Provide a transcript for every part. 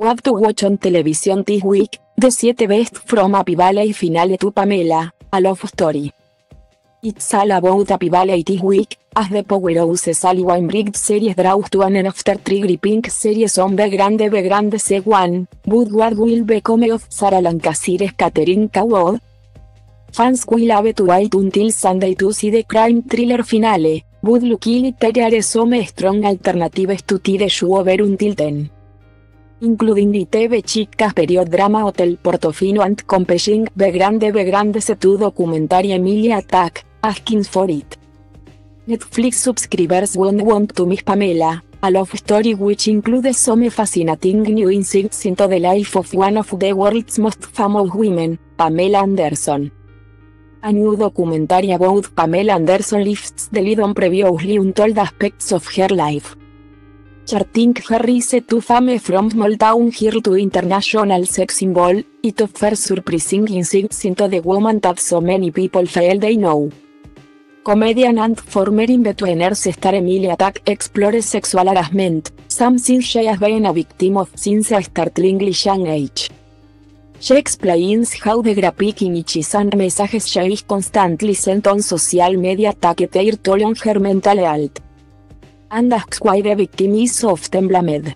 What to watch on television this week, the 7 best from Happy Valley finale to Pamela, a love story. It's all about Happy Valley this week, as the powerhouse Sally Wainwright series draws to an end after 3 gripping series on the Grande C1, but what will become of Sarah Lancashire Catherine Coward? Fans will have to wait until Sunday to see the crime thriller finale, but luckily there are some strong alternatives to the show over until then. Including the TV Chicas period drama Hotel Portofino and compelling the Grande C2 documentary Emilia Attack, asking for it. Netflix subscribers won't want to miss Pamela, a love story which includes some fascinating new insights into the life of one of the world's most famous women, Pamela Anderson. A new documentary about Pamela Anderson lifts the lid on previously untold aspects of her life. Charting her rise to fame from small town girl to international sex symbol, it offers surprising insights into the woman that so many people feel they know. Comedian and former In-Betweeners star Emilia Attack explores sexual harassment, something she has been a victim of since a startlingly young age. She explains how the graphic images and messages she is constantly sent on social media take their toll on her mental health. And asks why the victim is often blamed.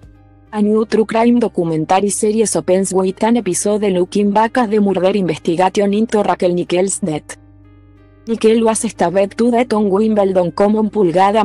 A new true crime documentary series opens with an episode looking back at the murder investigation into Raquel Nickel's death. Nickel was stabbed to death on Wimbledon Common Pulgada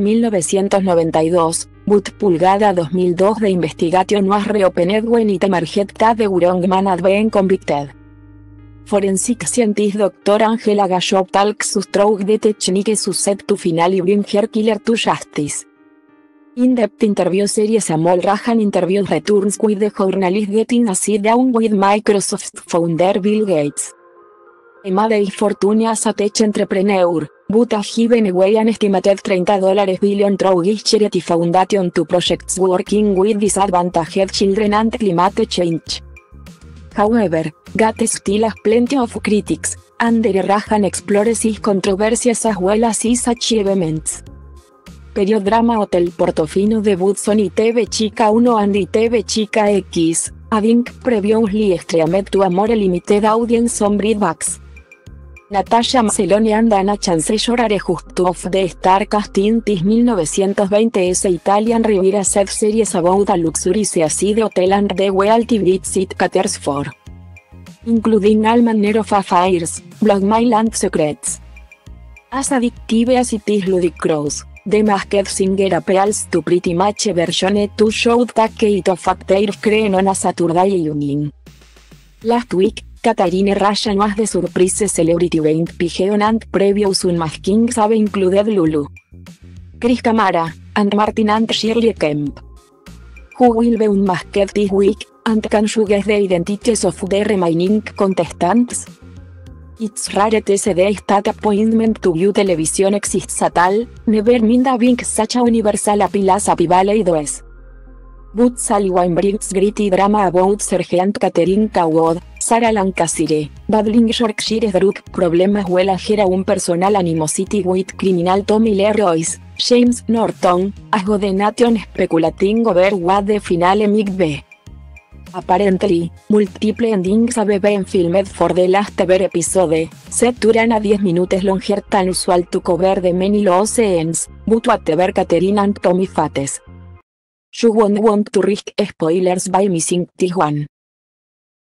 1992, but Pulgada 2002 the investigation was reopened when it emerged that the wrong man had been convicted. Forensic scientist Dr. Angela Gashop talks through the techniques used to finally bring her killer to justice. In-depth interview series Amol Rajan interview returns with the journalist getting a sit down with Microsoft founder Bill Gates. Emma de fortune as a tech entrepreneur, but has given away an estimated $30 billion through his charity foundation to projects working with disadvantaged children and climate change. However, Gates still has plenty of critics, and Rajan explores his controversies as well as his achievements. Period drama Hotel Portofino debuts on ITV Chica 1 and ITV Chica X, having previously streamed to a more limited audience on Bridgebacks. Natasha Macelloni and Anna Chancellor are just of the star cast in this 1920s Italian Riviera set series about a luxury seaside hotel and the wealthy Brits it caters for. Including all manner of affairs, blackmail and secrets. As addictive as it is ludicrous, The Masked Singer appeals to pretty much everyone to show that it of actors creen on a Saturday evening. Last week, Katharine Ryan was the surprise celebrity being pigeon and previous unmaskings have included Lulu, Chris Camara, and Martin and Shirley Kemp. Who will be unmasked this week, and can you guess the identities of the remaining contestants? It's rare to see that appointment to view television exists at all, never mind having such a universal appeal as Happy Valley does. But Sally Wainwright's gritty drama about Sergeant Catherine Coward, Sarah Lancashire, battling Yorkshire drug problem as well as her own personal animosity with criminal Tommy Lee Royce, James Norton, has got the nation speculating over what the finale might be. Apparently, multiple endings have been filmed for the last ever episode, set to run a 10 minutes longer than usual to cover the many loose ends, but whatever Catherine and Tommy faces. You won't want to risk spoilers by missing this one.